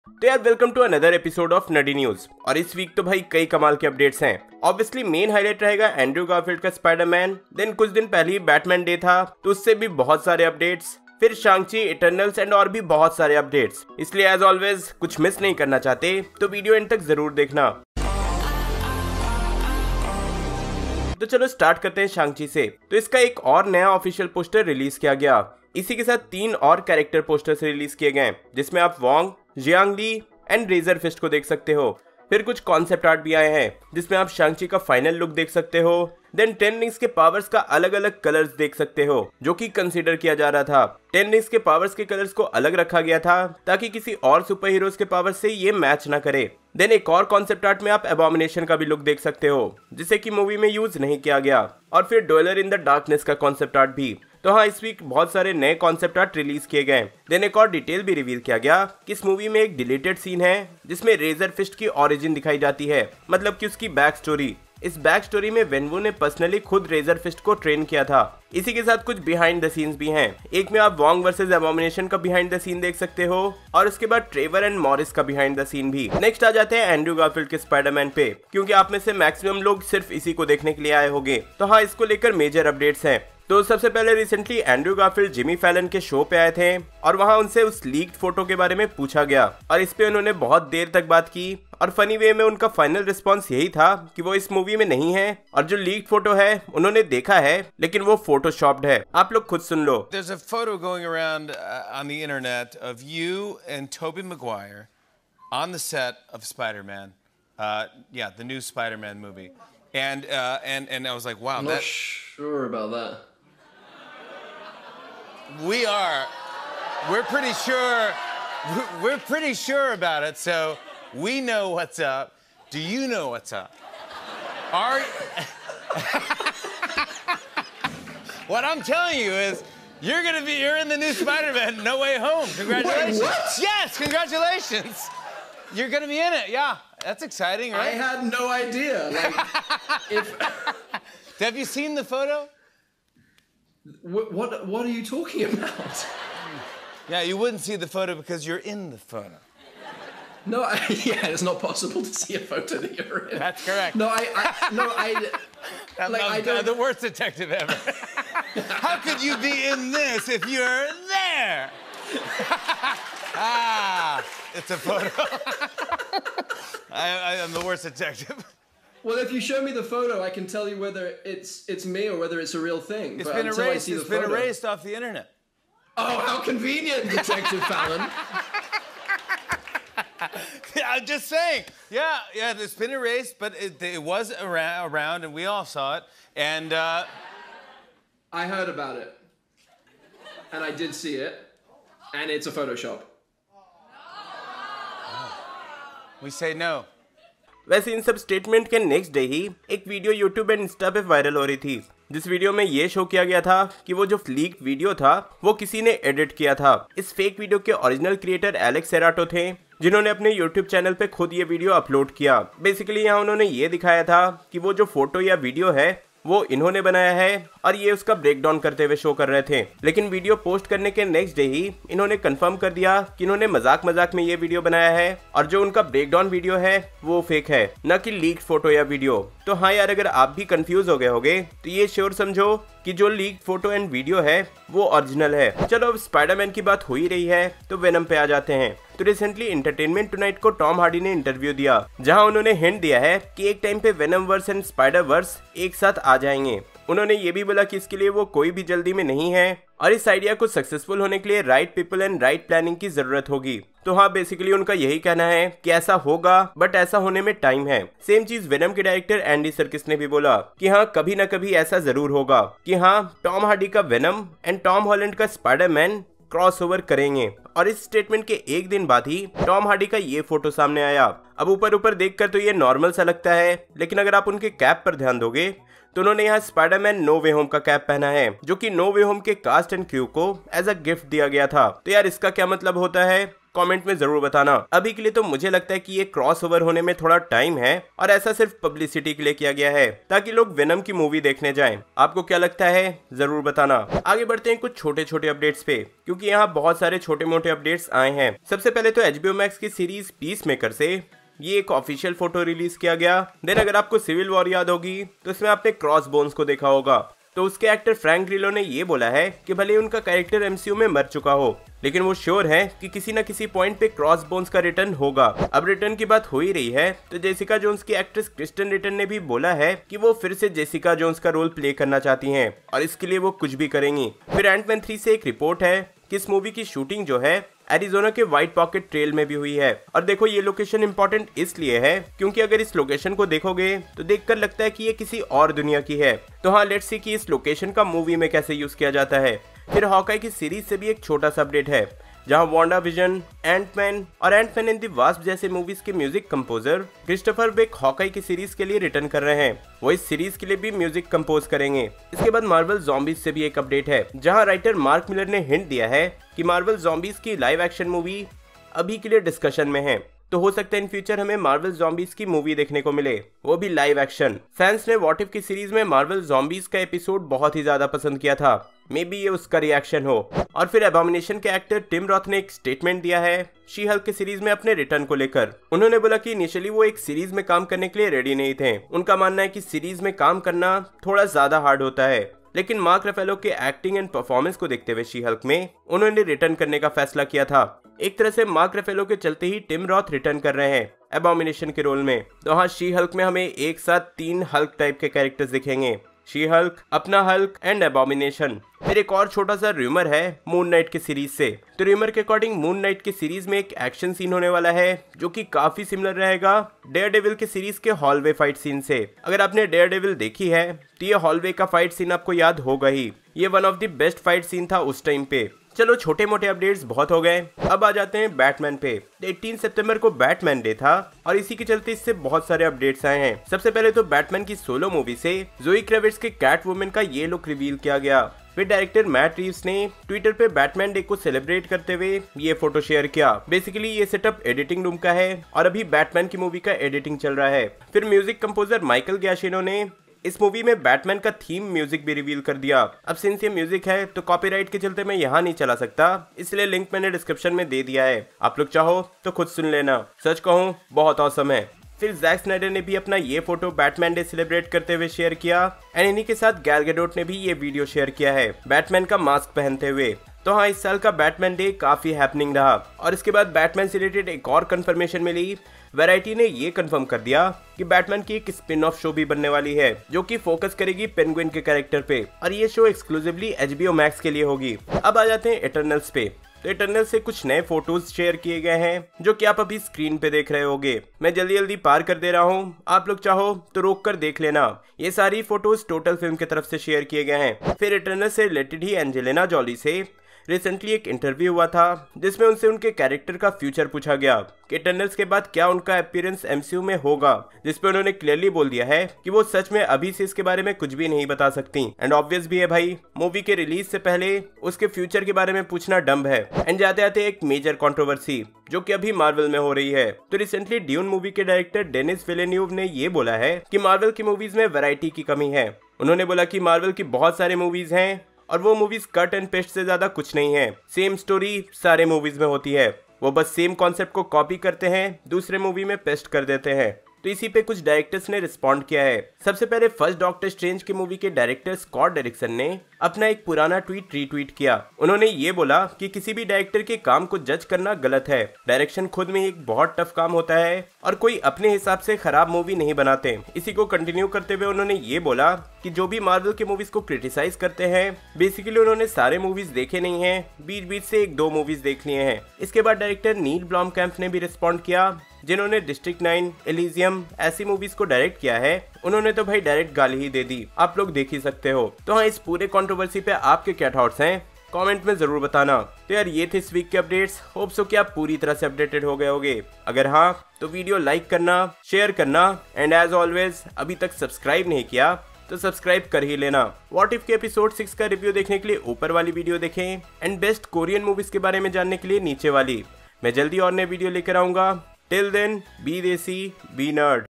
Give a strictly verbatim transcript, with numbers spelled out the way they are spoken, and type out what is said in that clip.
तो यार welcome to another episode of नडी न्यूज। और इस वीक तो भाई कई कमाल के अपडेट्स हैं। ऑब्वियसली मेन हाईलाइट रहेगा एंड्रयू गारफील्ड का स्पाइडरमैन। देन कुछ दिन पहले ही बैटमैन डे था, तो उससे भी बहुत सारे अपडेट्स। फिर शांग-ची, इटर्नल्स एंड और भी बहुत सारे अपडेट्स। इसलिए एज ऑलवेज कुछ मिस नहीं करना चाहते तो वीडियो एंड तक जरूर देखना। तो चलो स्टार्ट करते हैं शांग-ची से। तो इसका एक और नया ऑफिशियल पोस्टर रिलीज किया गया। इसी के साथ तीन और कैरेक्टर पोस्टर्स रिलीज किए गए, जिसमें आप Wong, Jiang Li and Razor Fist को देख सकते हो। फिर कुछ कॉन्सेप्ट आर्ट भी आए हैं, जिसमें आप शांग-ची का फाइनल लुक देख सकते हो। देन टेन रिंग्स के पावर्स का अलग अलग कलर्स देख सकते हो, जो कि कंसीडर किया जा रहा था। टेन रिंग्स के पावर्स के कलर्स को अलग रखा गया था ताकि किसी और सुपर हीरोज के पावर से ये मैच ना करे। देन एक और कॉन्सेप्ट आर्ट में आप एबॉमिनेशन का भी लुक देख सकते हो, जिसे कि मूवी में यूज नहीं किया गया। और फिर डवेलर इन द डार्कनेस का कॉन्सेप्ट आर्ट भी। तो हाँ, इस वीक बहुत सारे नए कॉन्सेप्ट आर्ट रिलीज किए गए। देन एक और डिटेल भी रिवील किया गया कि इस मूवी में एक डिलीटेड सीन है, जिसमें रेजर फिस्ट की ओरिजिन दिखाई जाती है, मतलब कि उसकी बैक स्टोरी। इस बैक स्टोरी में वेनवू ने पर्सनली खुद रेजर फिस्ट को ट्रेन किया था। इसी के साथ कुछ बिहाइंड द सीन्स भी हैं। एक में आप वोंग वर्सेस एबॉमिनेशन का बिहाइंड द सीन देख सकते हो, और उसके बाद ट्रेवर एंड मॉरिस का बिहाइंड द सीन भी। नेक्स्ट आ जाते हैं एंड्रयू गारफील्ड के स्पाइडरमैन पे, क्योंकि आप में से मैक्सिमम लोग सिर्फ इसी को देखने के लिए आए होंगे। तो हाँ, इसको लेकर मेजर अपडेट्स हैं। तो सबसे पहले recently Andrew Garfield Jimmy Fallon के शो पे आए थे, और वहां उनसे उस लीक्ड फोटो के बारे में पूछा गया, और इस पे उन्होंने बहुत देर तक बात की। और फनी वे में उनका फाइनल रिस्पांस यही था कि वो इस मूवी में नहीं है, और जो लीक्ड फोटो है उन्होंने देखा है, लेकिन वो फोटोशॉप्ड है। आप लोग खुद सुन लो। There's a photo going around uh, on the internet of you and Tobey Maguire on the set of Spider-Man. Uh, yeah, the new Spider-Man movie. And uh, and and I was like, wow, I'm not that sure about that. we are we're pretty sure we're pretty sure about it, so we know what's up. Do you know what's up? Are What I'm telling you is you're going to be you're in the new Spider-Man No Way Home. Congratulations. Wait, what? Yes, congratulations. You're going to be in it. Yeah. That's exciting, right? I had no idea. Like, if Have you seen the photo? what, what what are you talking about? Yeah, you wouldn't see the photo because you're in the photo. No, I, yeah, it's not possible to see a photo that you're in. That's correct. No, I, I no, I. I'm, Like, I'm I don't- the worst detective ever. How could you be in this if you're there? Ah, it's a photo. I, I am the worst detective. Well, if you show me the photo, I can tell you whether it's it's me or whether it's a real thing. It's but been until I erased. see It's the been photo- erased off the internet. Oh, how convenient, Detective Fallon. Yeah, I'm just saying. Yeah, yeah, it's been erased, but it, it was around, around, and we all saw it. And uh, I heard about it, and I did see it, and it's a Photoshop. we say no. वैसे इन सब statement के next day ही एक video YouTube and insta पे viral हो रही थी, जिस वीडियो में ये शो किया गया था कि वो जो लीक वीडियो था वो किसी ने एडिट किया था। इस फेक वीडियो के ओरिजिनल क्रिएटर एलेक्स सेराटो थे, जिन्होंने अपने यूट्यूब चैनल पे खुद ये वीडियो अपलोड किया। बेसिकली यहाँ उन्होंने ये दिखाया था कि वो जो फोटो या वीडियो है वो इन्होंने बनाया है, और ये उसका ब्रेक डाउन करते हुए शो कर रहे थे। लेकिन वीडियो पोस्ट करने के नेक्स्ट डे ही इन्होंने कंफर्म कर दिया कि इन्होंने मजाक मजाक में ये वीडियो बनाया है, और जो उनका ब्रेक डाउन वीडियो है वो फेक है, न कि लीक्ड फोटो या वीडियो। तो हाँ यार, अगर आप भी कंफ्यूज हो गए होगे तो ये श्योर समझो कि जो लीक्ड फोटो एंड वीडियो है वो ओरिजिनल है। चलो अब स्पाइडरमैन की बात हो ही रही है तो वेनम पे आ जाते हैं। तो रिसेंटली एंटरटेनमेंट टुनाइट को टॉम हार्डी ने इंटरव्यू दिया, जहां उन्होंने हिंट दिया है कि एक टाइम पे Venom verse and Spider verse एक साथ आ जाएंगे। उन्होंने ये भी बोला कि इसके लिए वो कोई भी जल्दी में नहीं है, और इस आइडिया को सक्सेसफुल होने के लिए right people and right planning की जरूरत होगी। तो हाँ, बेसिकली उनका यही कहना है कि ऐसा होगा, बट ऐसा होने में टाइम है। सेम चीज वेनम के डायरेक्टर एंडी सर्किस ने भी बोला कि हाँ, कभी ना कभी ऐसा जरूर होगा कि हाँ, टॉम हार्डी का वेनम एंड टॉम हॉलैंड का स्पाइडरमैन क्रॉसओवर करेंगे। और इस स्टेटमेंट के एक दिन बाद ही टॉम हार्डी का ये फोटो सामने आया। अब ऊपर ऊपर देखकर तो ये नॉर्मल सा लगता है, लेकिन अगर आप उनके कैप पर ध्यान दोगे तो उन्होंने यहाँ स्पाइडरमैन नो वे होम का कैप पहना है, जो कि नो वे होम के कास्ट एंड क्रू को एज अ गिफ्ट दिया गया था। तो यार इसका क्या मतलब होता है, कमेंट में जरूर बताना। अभी के लिए तो मुझे लगता है कि ये क्रॉसओवर होने में थोड़ा टाइम है और ऐसा सिर्फ पब्लिसिटी के लिए किया गया है ताकि लोग वेनम की मूवी देखने जाएं। आपको क्या लगता है जरूर बताना। आगे बढ़ते हैं कुछ छोटे छोटे अपडेट्स पे, क्योंकि यहाँ बहुत सारे छोटे मोटे अपडेट्स आए हैं। सबसे पहले तो एच बी ओ मैक्स की सीरीज पीस मेकर से ये एक ऑफिशियल फोटो रिलीज किया गया। देन अगर आपको सिविल वॉर याद होगी तो इसमें आपने क्रॉस बोन्स को देखा होगा। तो उसके एक्टर फ्रैंक ग्रिलो ने ये बोला है कि भले उनका कैरेक्टर एम सी यू में मर चुका हो, लेकिन वो श्योर है कि किसी न किसी पॉइंट पे क्रॉस बोन्स का रिटर्न होगा। अब रिटर्न की बात हो ही रही है तो जेसिका जोन्स की एक्ट्रेस क्रिस्टन रिटन ने भी बोला है कि वो फिर से जेसिका जोन्स का रोल प्ले करना चाहती हैं और इसके लिए वो कुछ भी करेंगी। फिर एंटमैन थ्री से एक रिपोर्ट है कि इस मूवी की शूटिंग जो है एरिजोना के व्हाइट पॉकेट ट्रेल में भी हुई है। और देखो ये लोकेशन इंपॉर्टेंट इसलिए है क्योंकि अगर इस लोकेशन को देखोगे तो देखकर लगता है कि ये किसी और दुनिया की है। तो हाँ, लेट्स सी कि इस लोकेशन का मूवी में कैसे यूज किया जाता है। फिर हॉकाई की सीरीज से भी एक छोटा सा अपडेट है, जहां वांडा विजन, एंटमैन और एंटमैन एंड द वास्प जैसे मूवीज के music composer Christopher Beck Hawkeye की सीरीज के लिए रिटर्न कर रहे हैं। वो इस सीरीज के लिए भी म्यूजिक कंपोज करेंगे। इसके बाद मार्वल ज़ॉम्बीज से भी एक अपडेट है, जहां राइटर मार्क मिलर ने हिंट दिया है कि मार्वल ज़ॉम्बीज की लाइव एक्शन मूवी अभी के लिए डिस्कशन में है। तो हो सकता है इन फ्यूचर हमें मार्वल ज़ॉम्बीज की मूवी देखने को मिले, वो भी लाइव एक्शन। फैंस ने व्हाट इफ की सीरीज में मार्वल ज़ॉम्बीज का एपिसोड बहुत ही ज्यादा पसंद किया था, मे बी ये उसका रिएक्शन हो। और फिर एबॉमिनेशन के एक्टर टिम रॉथ ने एक स्टेटमेंट दिया है शी हल्क के सीरीज में अपने रिटर्न को लेकर। उन्होंने बोला कि इनिशियली वो एक सीरीज में काम करने के लिए रेडी नहीं थे। उनका मानना है कि सीरीज में काम करना थोड़ा ज्यादा हार्ड होता है, लेकिन मार्क रफेलो के एक्टिंग एंड परफॉर्मेंस को देखते हुए शी हल्क में उन्होंने रिटर्न करने का फैसला किया था। एक तरह से मार्क रफेलो के चलते ही टिम रॉथ रिटर्न कर रहे हैं एबॉमिनेशन के रोल में। तो हाँ, शी हल्क में हमें एक साथ तीन हल्क टाइप के कैरेक्टर्स दिखेंगे, शी हल्क, अपना हल्क एंड एबॉमिनेशन। फिर एक और छोटा सा रूमर है मून नाइट की सीरीज से। तो रूमर के अकॉर्डिंग मून नाइट की सीरीज में एक एक्शन सीन होने वाला है जो कि काफी सिमिलर रहेगा डेयर डेविल के सीरीज के हॉलवे फाइट सीन से। अगर आपने डेयर डेविल देखी है तो ये हॉलवे का फाइट सीन आपको याद होगा ही, ये one of the best fight scene था उस टाइम पे। चलो छोटे मोटे अपडेट्स बहुत हो गए, अब आ जाते हैं बैटमैन पे। अठारह सितंबर को बैटमैन डे था और इसी के चलते इससे बहुत सारे अपडेट्स आए हैं। सबसे पहले तो बैटमैन की सोलो मूवी से जोई क्रेविट्स के कैट वुमन का ये लुक रिवील किया गया। फिर डायरेक्टर मैट रीव्स ने ट्विटर पे बैटमैन डे को सेलिब्रेट करते हुए ये फोटो शेयर किया। बेसिकली ये सेटअप एडिटिंग रूम का है और अभी बैटमैन की मूवी का एडिटिंग चल रहा है। फिर म्यूजिक कंपोजर माइकल गियाशिनो ने इस मूवी में बैटमैन का थीम म्यूजिक भी रिवील कर दिया। अब सिंस ये म्यूजिक है तो कॉपीराइट के चलते मैं यहाँ नहीं चला सकता, इसलिए लिंक मैंने डिस्क्रिप्शन में दे दिया है, आप लोग चाहो तो खुद सुन लेना। सच कहूँ बहुत औसम है। फिर जैक स्नाइडर ने भी अपना ये फोटो बैटमैन डे सेलिब्रेट करते हुए शेयर किया एंड इन्हीं के साथ गैल गैडोट ने भी ये वीडियो शेयर किया है बैटमैन का मास्क पहनते हुए। तो हाँ, इस साल का बैटमैन डे काफी हैपनिंग रहा। और इसके बाद बैटमैन से रिलेटेड एक और कंफर्मेशन मिली। वैरायटी ने ये कंफर्म कर दिया कि बैटमैन की एक स्पिन ऑफ शो भी बनने वाली है जो कि फोकस करेगी पेंगुइन के कैरेक्टर पे, और ये show exclusively H B O Max के लिए होगी। अब आ जाते हैं इटर्नल्स पे। तो इटर्नल से कुछ नए फोटोज शेयर किए गए हैं जो कि आप अभी स्क्रीन पे देख रहे होगे। मैं जल्दी जल्दी पार कर दे रहा हूँ, आप लोग चाहो तो रोक कर देख लेना। ये सारी फोटोज टोटल फिल्म की तरफ से शेयर किए गए हैं। फिर इटर्नल से रिलेटेड ही एंजेलिना जॉली से रिसेंटली एक इंटरव्यू हुआ था जिसमें उनसे उनके कैरेक्टर का फ्यूचर पूछा गया कि इटर्नल्स के बाद क्या उनका अपीयरेंस एम सी यू में होगा, जिसपे उन्होंने क्लियरली बोल दिया है कि वो सच में अभी से इसके बारे में कुछ भी नहीं बता सकती। एंड ऑब्वियस भी है भाई, मूवी के रिलीज से पहले उसके फ्यूचर के बारे में पूछना डम्ब है। एंड जाते आते एक मेजर कंट्रोवर्सी जो कि अभी मार्वल में हो रही है। तो रिसेंटली ड्यून मूवी के डायरेक्टर डेनिस विलेन्यूव ने ये बोला है कि मार्वल की मूवीज में वैरायटी की कमी है। उन्होंने बोला कि मार्वल की बहुत सारे मूवीज हैं और वो मूवीज कट एंड पेस्ट से ज्यादा कुछ नहीं है। सेम स्टोरी सारे मूवीज में होती है, वो बस सेम कॉन्सेप्ट को कॉपी करते हैं, दूसरे मूवी में पेस्ट कर देते हैं। तो इसी पे कुछ डायरेक्टर्स ने रिस्पॉन्ड किया है। सबसे पहले फर्स्ट डॉक्टर स्ट्रेंज की मूवी के डायरेक्टर स्कॉट डेरिक्सन ने अपना एक पुराना ट्वीट रीट्वीट किया। उन्होंने ये बोला कि किसी भी डायरेक्टर के काम को जज करना गलत है। डायरेक्शन खुद में एक बहुत टफ काम होता है और कोई अपने हिसाब से खराब मूवी नहीं बनाते। इसी को कंटिन्यू करते हुए उन्होंने ये बोला कि जो भी मार्वल के मूवीज को क्रिटिसाइज करते हैं बेसिकली उन्होंने सारे मूवीज देखे नहीं है, बीच बीच से एक दो मूवीज देख लिए हैं। इसके बाद डायरेक्टर नील ब्लॉमकैम्प ने भी रिस्पॉन्ड किया, जिन्होंने डिस्ट्रिक्ट नाइन, एलिजियम ऐसी मूवीज को डायरेक्ट किया है। उन्होंने तो भाई डायरेक्ट गाली ही दे दी, आप लोग देख ही सकते हो। तो हाँ, इस पूरे कंट्रोवर्सी पे आपके क्या थॉट्स हैं कमेंट में जरूर बताना। तो यार ये थे इस वीक के अपडेट्स, होप सो कि आप पूरी तरह से अपडेटेड हो गए होगे। अगर हाँ तो वीडियो लाइक करना, शेयर करना एंड एज ऑलवेज अभी तक सब्सक्राइब नहीं किया तो सब्सक्राइब कर ही लेना। व्हाट इफ के एपिसोड सिक्स का रिव्यू देखने के लिए ऊपर वाली वीडियो देखें एंड बेस्ट कोरियन मूवीज के बारे में जानने के लिए नीचे वाली। मैं जल्दी और नए वीडियो लेकर आऊंगा। Till then, be desi, be nerd.